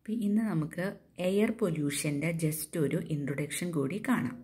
അപ്പോൾ ഇന്ന് നമുക്ക് എയർ പൊല്യൂഷൻ്റെ ജസ്റ്റ് ഒരു ഇൻട്രൊഡക്ഷൻ കൂടി കാണാം.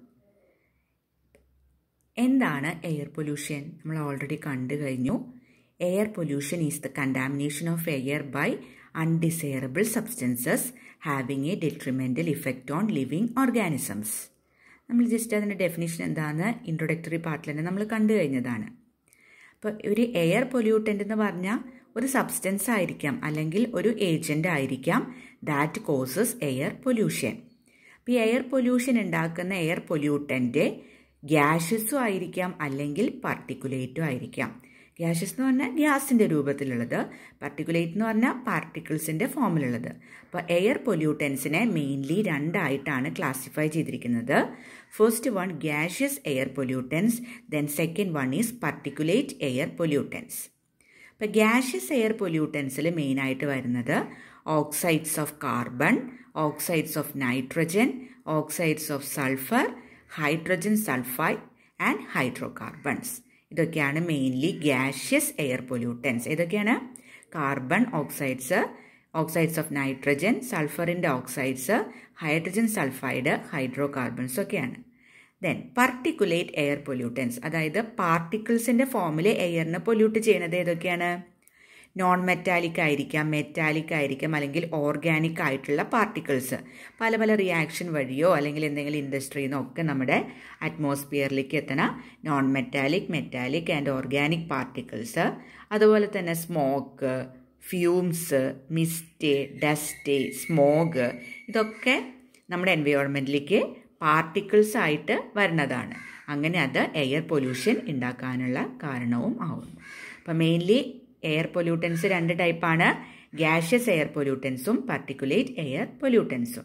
എന്താണ് എയർ പൊല്യൂഷൻ? നമ്മൾ ഓൾറെഡി കണ്ടു കഴിഞ്ഞു. Air pollution is the contamination of air by undesirable substances having a detrimental effect on living organisms. നമ്മൾ ജസ്റ്റ് അതിൻ്റെ ഡെഫിനിഷൻ എന്താണെന്ന് ഇൻട്രൊഡക്ടറി പാർട്ടിൽ തന്നെ നമ്മൾ കണ്ടു കഴിഞ്ഞതാണ്. അപ്പോൾ ഒരു എയർ പൊല്യൂട്ടൻ്റ് എന്ന് പറഞ്ഞാൽ ഒരു സബ്സ്റ്റൻസ് ആയിരിക്കാം അല്ലെങ്കിൽ ഒരു ഏജൻ്റ് ആയിരിക്കാം ദാറ്റ് കോസസ് എയർ പൊല്യൂഷൻ. അപ്പോൾ ഈ എയർ പൊല്യൂഷൻ ഉണ്ടാക്കുന്ന എയർ പൊല്യൂട്ടൻ്റ് ഗ്യാസസും ആയിരിക്കാം അല്ലെങ്കിൽ പാർട്ടിക്കുലേറ്റും ആയിരിക്കാം. ഗ്യാസസ് എന്ന് പറഞ്ഞാൽ ഗ്യാസിൻ്റെ രൂപത്തിലുള്ളത്, പാർട്ടിക്കുലേറ്റ് എന്ന് പറഞ്ഞാൽ പാർട്ടിക്കിൾസിൻ്റെ ഫോമിലുള്ളത്. അപ്പോൾ എയർ പൊല്യൂട്ടൻസിനെ മെയിൻലി രണ്ടായിട്ടാണ് ക്ലാസിഫൈ ചെയ്തിരിക്കുന്നത്. First one gaseous air pollutants, then second one is particulate air pollutants. ഇപ്പോൾ ഗ്യാഷ്യസ് എയർ പൊല്യൂട്ടൻസിൽ മെയിനായിട്ട് വരുന്നത് oxides of carbon, oxides of nitrogen, oxides of sulphur, hydrogen sulphide and hydrocarbons. ഇതൊക്കെയാണ് മെയിൻലി ഗ്യാഷ്യസ് എയർ പൊല്യൂട്ടൻസ്. ഇതൊക്കെയാണ് carbon oxides, oxides of nitrogen, സൾഫറിൻ്റെ oxides, hydrogen sulphide, hydrocarbons ഒക്കെയാണ്. ദെൻ particulate air pollutants, അതായത് പാർട്ടിക്കിൾസിൻ്റെ ഫോമിൽ എയറിനെ പൊല്യൂട്ട് ചെയ്യുന്നത് ഏതൊക്കെയാണ്? നോൺ മെറ്റാലിക് ആയിരിക്കാം, മെറ്റാലിക് ആയിരിക്കാം, അല്ലെങ്കിൽ ഓർഗാനിക് ആയിട്ടുള്ള പാർട്ടിക്കിൾസ് പല പല റിയാക്ഷൻ വഴിയോ അല്ലെങ്കിൽ എന്തെങ്കിലും ഇൻഡസ്ട്രിയിൽ നിന്നോ ഒക്കെ നമ്മുടെ അറ്റ്മോസ്ഫിയറിലേക്ക് എത്തണ non metallic, metallic and organic particles. അതുപോലെ തന്നെ smoke, fumes, mist, dust, smog, ഇതൊക്കെ നമ്മുടെ എൻവയോൺമെൻറ്റിലേക്ക് പാർട്ടിക്കിൾസ് ആയിട്ട് വരുന്നതാണ്. അങ്ങനെ അത് എയർ പൊല്യൂഷൻ ഉണ്ടാക്കാനുള്ള കാരണവും ആവുന്നു. അപ്പം മെയിൻലി എയർ പൊല്യൂട്ടൻസ് രണ്ട് ടൈപ്പാണ്, ഗ്യാഷ്യസ് എയർ പൊല്യൂട്ടൻസും പാർട്ടിക്കുലേറ്റ് എയർ പൊല്യൂട്ടൻസും.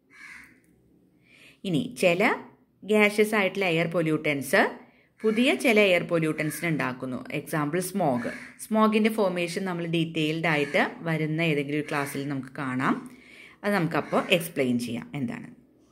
ഇനി ചില ഗ്യാഷ്യസ് ആയിട്ടുള്ള എയർ പൊല്യൂട്ടൻസ് പുതിയ ചില എയർ പൊല്യൂട്ടൻസിന് ഉണ്ടാക്കുന്നു. Example smog. സ്മോഗിൻ്റെ ഫോർമേഷൻ നമ്മൾ ഡീറ്റെയിൽഡ് ആയിട്ട് വരുന്ന ഏതെങ്കിലും ഒരു ക്ലാസ്സിൽ നമുക്ക് കാണാം. അത് നമുക്കപ്പോൾ എക്സ്പ്ലെയിൻ ചെയ്യാം എന്താണ്.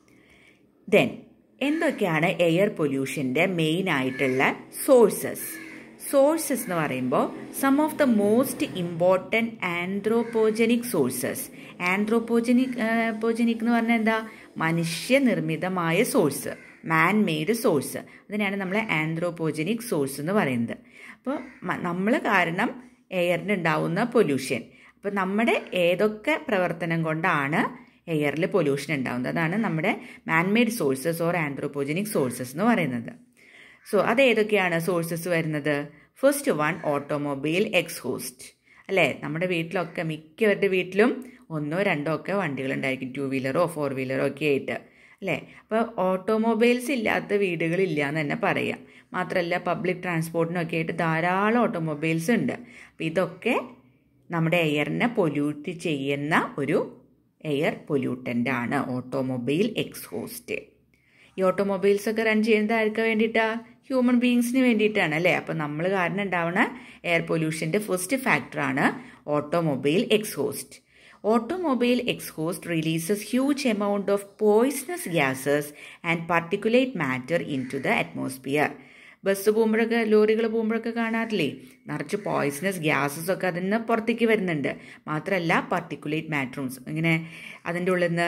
ദെൻ എന്തൊക്കെയാണ് എയർ പൊല്യൂഷൻ്റെ മെയിൻ ആയിട്ടുള്ള സോഴ്സസ്? സോഴ്സസ് എന്ന് പറയുമ്പോൾ some of the most important anthropogenic sources. Anthropogenic എന്ന് പറഞ്ഞാൽ എന്താ? മനുഷ്യനിർമ്മിതമായ സോഴ്സ്, മാൻ മെയ്ഡ് സോഴ്സ്. അതിനാണ് നമ്മൾ ആന്ത്രോപോജനിക് സോഴ്സ് എന്ന് പറയുന്നത്. അപ്പോൾ നമ്മൾ കാരണം എയറിന് ഉണ്ടാവുന്ന പൊല്യൂഷൻ. അപ്പോൾ നമ്മുടെ ഏതൊക്കെ പ്രവർത്തനം കൊണ്ടാണ് എയറിൽ പൊല്യൂഷൻ ഉണ്ടാകുന്നത്, അതാണ് നമ്മുടെ manmade sources or anthropogenic sources എന്ന് പറയുന്നത്. സോ അത് ഏതൊക്കെയാണ് സോഴ്സസ് വരുന്നത്? First one automobile exhaust. അല്ലേ, നമ്മുടെ വീട്ടിലൊക്കെ മിക്കവരുടെ വീട്ടിലും ഒന്നോ രണ്ടോ ഒക്കെ വണ്ടികളുണ്ടായിരിക്കും, 2 വീലറോ 4 വീലറോ ഒക്കെ ആയിട്ട്. അല്ലേ, അപ്പോൾ ഓട്ടോമൊബൈൽസ് ഇല്ലാത്ത വീടുകളില്ല എന്ന് തന്നെ പറയാം. മാത്രമല്ല പബ്ലിക് ട്രാൻസ്പോർട്ടിനൊക്കെ ആയിട്ട് ധാരാളം ഓട്ടോമൊബൈൽസ് ഉണ്ട്. അപ്പോൾ ഇതൊക്കെ നമ്മുടെ എയറിനെ പൊല്യൂട്ട് ചെയ്യുന്ന ഒരു എയർ പൊല്യൂട്ടൻ്റ് ആണ് ഓട്ടോമൊബൈൽ എക്സ്ഹോസ്റ്റ്. ഈ ഓട്ടോമൊബൈൽസ് ഒക്കെ റൺ ചെയ്യുന്നത് ആർക്ക് വേണ്ടിയിട്ടാണ്? ഹ്യൂമൻ ബീയിങ്സിന് വേണ്ടിയിട്ടാണ്. അല്ലേ, അപ്പോൾ നമ്മൾ കാരണം ഉണ്ടാവുന്ന എയർ പൊല്യൂഷൻ്റെ ഫസ്റ്റ് ഫാക്ടറാണ് automobile exhaust. Automobile exhaust releases huge amount of poisonous gases and particulate matter into the atmosphere. Bus പോകുമ്പോഴൊക്കെ, ലോറികൾ പോകുമ്പോഴൊക്കെ കാണാറില്ലേ, നിറച്ച് പോയിസണസ് ഗ്യാസസ് ഒക്കെ അതിൽ നിന്ന് പുറത്തേക്ക് വരുന്നുണ്ട്. മാത്രമല്ല പാർട്ടിക്കുലേറ്റ് മാറ്ററുംസ്, ഇങ്ങനെ അതിൻ്റെ ഉള്ളിൽ നിന്ന്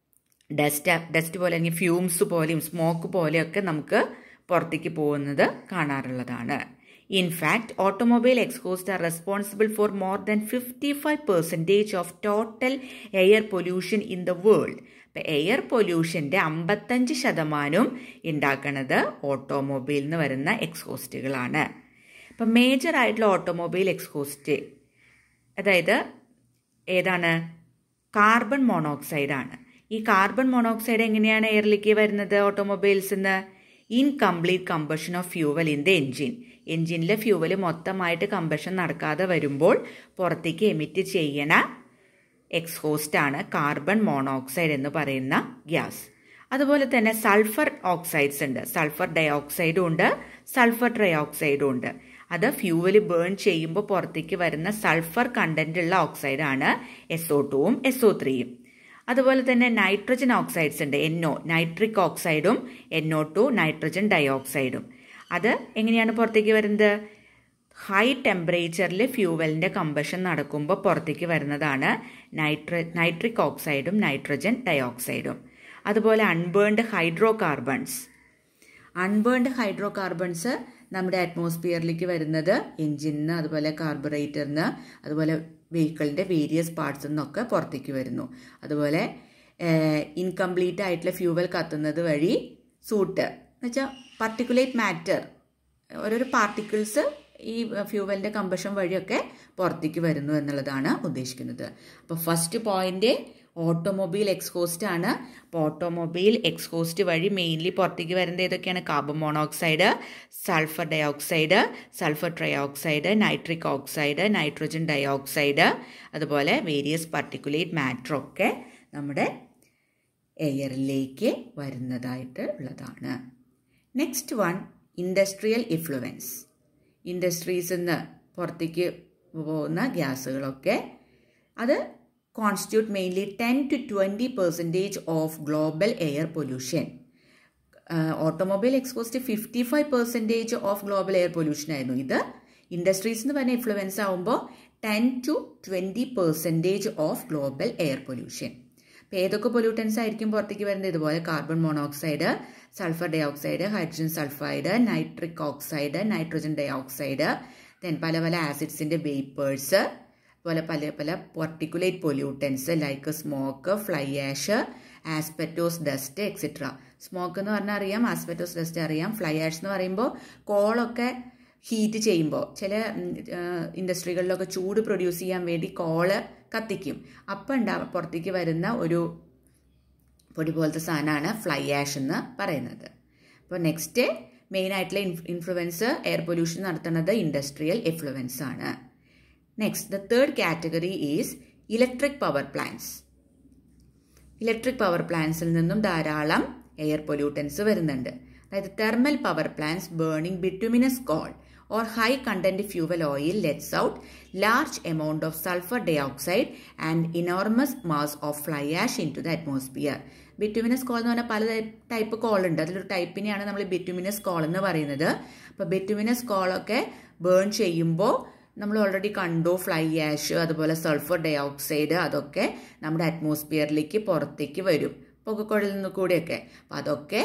ഡസ്റ്റ് പോലെ അല്ലെങ്കിൽ ഫ്യൂംസ് പോലെയും സ്മോക്ക് പോലെയൊക്കെ നമുക്ക് പുറത്തേക്ക് പോകുന്നത് കാണാറുള്ളതാണ്. In fact automobile exhaust are responsible for more than 55% of total air pollution in the world. ഇപ്പം എയർ പൊല്യൂഷൻ്റെ 55% ഉണ്ടാക്കുന്നത് ഓട്ടോമൊബൈലിൽ നിന്ന് വരുന്ന എക്സ്ഹോസ്റ്റുകളാണ്. ഇപ്പം മേജർ ആയിട്ടുള്ള ഓട്ടോമൊബൈൽ എക്സ്ഹോസ്റ്റ് അതായത് ഏതാണ്? കാർബൺ മോണോക്സൈഡാണ്. ഈ കാർബൺ മോണോക്സൈഡ് എങ്ങനെയാണ് എയറിലേക്ക് വരുന്നത് ഓട്ടോമൊബൈൽസിൽ നിന്ന്? Incomplete combustion of fuel in the engine. എൻജിനിലെ ഫ്യൂവൽ മൊത്തമായിട്ട് കമ്പഷൻ നടക്കാതെ വരുമ്പോൾ പുറത്തേക്ക് എമിറ്റ് ചെയ്യണ എക്സ്ഹോസ്റ്റാണ് കാർബൺ മോണോക്സൈഡ് എന്ന് പറയുന്ന ഗ്യാസ്. അതുപോലെ തന്നെ സൾഫർ ഓക്സൈഡ്സ് ഉണ്ട്, സൾഫർ ഡയോക്സൈഡും ഉണ്ട്, സൾഫർ ട്രയോക്സൈഡും ഉണ്ട്. അത് ഫ്യൂവൽ ബേൺ ചെയ്യുമ്പോൾ പുറത്തേക്ക് വരുന്ന സൾഫർ കണ്ടന്റ് ഉള്ള ഓക്സൈഡാണ് SO2ഉം SO3യും. അതുപോലെ തന്നെ നൈട്രജൻ ഓക്സൈഡ്സ് ഉണ്ട്, NO, നൈട്രിക് ഓക്സൈഡും NO2 നൈട്രജൻ ഡയോക്സൈഡും. അത് എങ്ങനെയാണ് പുറത്തേക്ക് വരുന്നത്? ഹൈ ടെമ്പറേച്ചറിൽ ഫ്യൂവലിൻ്റെ കമ്പഷൻ നടക്കുമ്പോൾ പുറത്തേക്ക് വരുന്നതാണ് നൈട്രിക് ഓക്സൈഡും നൈട്രജൻ ഡയോക്സൈഡും. അതുപോലെ അൺബേൺഡ് ഹൈഡ്രോ കാർബൺസ് നമ്മുടെ അറ്റ്മോസ്ഫിയറിലേക്ക് വരുന്നത് എൻജിനിന്ന്, അതുപോലെ കാർബറേറ്ററിന്, അതുപോലെ വെഹിക്കിളിൻ്റെ വേരിയസ് പാർട്സിൽ നിന്നൊക്കെ പുറത്തേക്ക് വരുന്നു. അതുപോലെ ഇൻകംപ്ലീറ്റ് ആയിട്ടുള്ള ഫ്യൂവൽ കത്തുന്നത് വഴി സൂട്ട് എന്ന് വെച്ചാൽ പർട്ടിക്കുലേറ്റ് മാറ്റർ, ഓരോരോ പാർട്ടിക്കിൾസ് ഈ ഫ്യൂവലിൻ്റെ കമ്പഷൻ വഴിയൊക്കെ പുറത്തേക്ക് വരുന്നു എന്നുള്ളതാണ് ഉദ്ദേശിക്കുന്നത്. അപ്പോൾ ഫസ്റ്റ് പോയിന്റ് ഓട്ടോമൊബൈൽ എക്സ്ഹോസ്റ്റ് ആണ്. അപ്പോൾ ഓട്ടോമൊബൈൽ എക്സ്ഹോസ്റ്റ് വഴി മെയിൻലി പുറത്തേക്ക് വരുന്നത് ഏതൊക്കെയാണ്? Carbon monoxide, sulphur dioxide, sulphur trioxide, nitric oxide, nitrogen dioxide, അതുപോലെ വേരിയസ് പർട്ടിക്കുലേറ്റ് മാറ്ററൊക്കെ നമ്മുടെ എയറിലേക്ക് വരുന്നതായിട്ട് ഉള്ളതാണ്. Next one, industrial influence. ഇൻഡസ്ട്രീസിൽ നിന്ന് പുറത്തേക്ക് പോകുന്ന ഗ്യാസുകളൊക്കെ അത് constitute mainly 10 to 20% of global air pollution. Automobile exposed 55% of global air pollution ആയിരുന്നു. ഇത് ഇൻഡസ്ട്രീസ് എന്ന് പറഞ്ഞ ഇൻഫ്ലുവൻസ് ആകുമ്പോൾ 10 to 20% of global air pollution. അപ്പോൾ ഏതൊക്കെ പൊല്യൂട്ടൻസ് ആയിരിക്കും പുറത്തേക്ക് വരുന്നത്? ഇതുപോലെ carbon monoxide, sulphur dioxide, hydrogen sulphide, nitric oxide, nitrogen dioxide, then പല പല ആസിഡ്സിൻ്റെ വേപ്പേഴ്സ്, അതുപോലെ പല particulate pollutants like smoke, fly ash, asbestos dust etcetera. Smoke എന്ന് പറഞ്ഞാൽ അറിയാം, ആസ്പെറ്റോസ് ഡസ്റ്റ് അറിയാം. ഫ്ലൈ ആഷ് എന്ന് പറയുമ്പോൾ കോളൊക്കെ ഹീറ്റ് ചെയ്യുമ്പോൾ ചില ഇൻഡസ്ട്രികളിലൊക്കെ ചൂട് പ്രൊഡ്യൂസ് ചെയ്യാൻ വേണ്ടി കോള് കത്തിക്കും. അപ്പം പുറത്തേക്ക് വരുന്ന ഒരു പൊടി പോലത്തെ സാധനമാണ് ഫ്ലൈ ആഷ് എന്ന് പറയുന്നത്. അപ്പോൾ നെക്സ്റ്റ് മെയിനായിട്ടുള്ള ഇൻഫ്ലുവൻസ് എയർ പൊല്യൂഷൻ നടത്തുന്നത് ഇൻഡസ്ട്രിയൽ എഫ്ലുവൻസ് ആണ്. Next, the third category is electric power plants. Electric power പ്ലാന്റ്സിൽ നിന്നും ധാരാളം എയർ പൊല്യൂട്ടൻസ് വരുന്നുണ്ട്. അതായത് thermal power plants burning bituminous coal or high content fuel oil lets out large amount of sulfur dioxide and enormous mass of fly ash into the atmosphere. Bituminous coal എന്ന് പറഞ്ഞാൽ പല ടൈപ്പ് കോൾ ഉണ്ട്. അതിലൊരു ടൈപ്പിനെയാണ് നമ്മൾ bituminous coal എന്ന് പറയുന്നത്. അപ്പോൾ bituminous കോളൊക്കെ burn ചെയ്യുമ്പോൾ നമ്മൾ ഓൾറെഡി കണ്ടു, ഫ്ലൈ ആഷ്, അതുപോലെ സൾഫർ ഡയോക്സൈഡ്, അതൊക്കെ നമ്മുടെ അറ്റ്മോസ്ഫിയറിലേക്ക് പുറത്തേക്ക് വരും പുകക്കുഴലിൽ നിന്ന് കൂടിയൊക്കെ. അപ്പോൾ അതൊക്കെ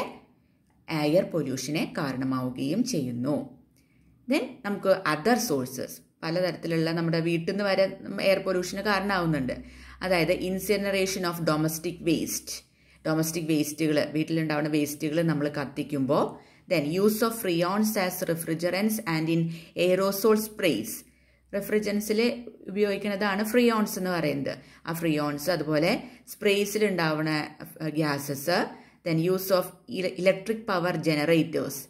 എയർ പൊല്യൂഷനെ കാരണമാവുകയും ചെയ്യുന്നു. ദെൻ നമുക്ക് അതർ സോഴ്സസ്, പലതരത്തിലുള്ള നമ്മുടെ വീട്ടിൽ നിന്ന് വരെ എയർ പൊല്യൂഷന് കാരണമാവുന്നുണ്ട്. അതായത് ഇൻസിനറേഷൻ ഓഫ് ഡൊമസ്റ്റിക് വേസ്റ്റുകൾ, വീട്ടിലുണ്ടാവുന്ന വേസ്റ്റുകൾ നമ്മൾ കത്തിക്കുമ്പോൾ. Then use of freons as refrigerants and in aerosol sprays. റെഫ്രിജറൻസിൽ ഉപയോഗിക്കുന്നതാണ് ഫ്രിയോൺസ് എന്ന് പറയുന്നത്. ആ ഫ്രിയോൺസ്, അതുപോലെ സ്പ്രേസിൽ ഉണ്ടാവുന്ന gases. Then use of electric power generators,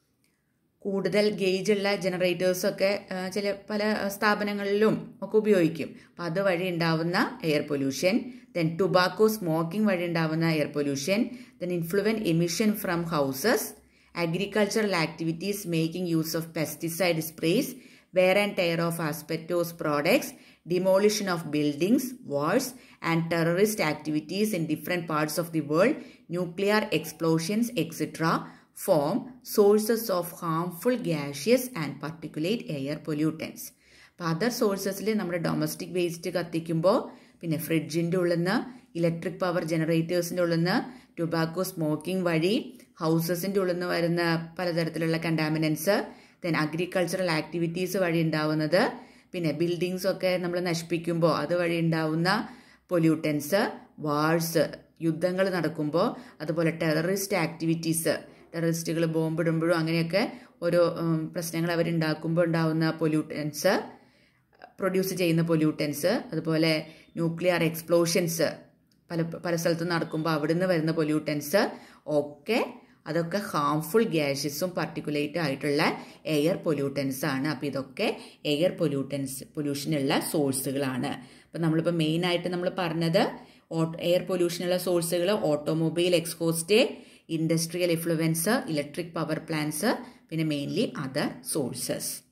കൂടുതൽ ഗേജുള്ള ജനറേറ്റേഴ്സൊക്കെ പല സ്ഥാപനങ്ങളിലും ഒക്കെ ഉപയോഗിക്കും. അപ്പം അതുവഴി ഉണ്ടാവുന്ന air pollution. Then tobacco smoking വഴി ഉണ്ടാവുന്ന air pollution. Then influent emission from houses, agricultural activities making use of pesticide sprays, wear and tear of asbestos products, demolition of buildings, wars, and terrorist activities in different parts of the world, nuclear explosions, etc. form sources of harmful gaseous and particulate air pollutants. അപ്പോൾ other സോഴ്സസിൽ നമ്മുടെ domestic waste കത്തിക്കുമ്പോൾ, പിന്നെ ഫ്രിഡ്ജിൻ്റെ ഉള്ളിൽ നിന്ന്, electric power ജനറേറ്റേഴ്സിൻ്റെ ഉള്ളിൽ നിന്ന്, tobacco smoking വഴി ഹൗസസിൻ്റെ ഉള്ളിൽ നിന്ന് വരുന്ന പലതരത്തിലുള്ള കണ്ടാമിനൻസ്, ദെൻ അഗ്രികൾച്ചറൽ ആക്ടിവിറ്റീസ് വഴി ഉണ്ടാവുന്നത്, പിന്നെ ബിൽഡിങ്സൊക്കെ നമ്മൾ നശിപ്പിക്കുമ്പോൾ അതുവഴി ഉണ്ടാവുന്ന പൊല്യൂട്ടൻസ്, വാർസ്, യുദ്ധങ്ങൾ നടക്കുമ്പോൾ, അതുപോലെ ടെററിസ്റ്റ് ആക്ടിവിറ്റീസ്, ടെററിസ്റ്റുകൾ ബോംബിടുമ്പോഴും അങ്ങനെയൊക്കെ ഓരോ പ്രശ്നങ്ങൾ അവരുണ്ടാക്കുമ്പോൾ ഉണ്ടാവുന്ന പൊല്യൂട്ടൻസ്, പ്രൊഡ്യൂസ് ചെയ്യുന്ന പൊല്യൂട്ടൻസ്, അതുപോലെ ന്യൂക്ലിയർ എക്സ്പ്ലോഷൻസ് പല സ്ഥലത്തും നടക്കുമ്പോൾ അവിടുന്ന് വരുന്ന പൊല്യൂട്ടൻസ് ഒക്കെ, അതൊക്കെ ഹാംഫുൾ ഗ്യാസസും പാർട്ടിക്കുലേറ്റ് ആയിട്ടുള്ള എയർ പൊല്യൂട്ടൻസ് ആണ്. അപ്പോൾ ഇതൊക്കെ എയർ പൊല്യൂഷനുള്ള സോഴ്സുകളാണ്. അപ്പോൾ നമ്മളിപ്പോൾ മെയിനായിട്ട് നമ്മൾ പറഞ്ഞത് എയർ പൊല്യൂഷനുള്ള സോഴ്സുകൾ automobile exhaust, industrial effluents, electric power plants, പിന്നെ മെയിൻലി അതർ സോഴ്സസ്.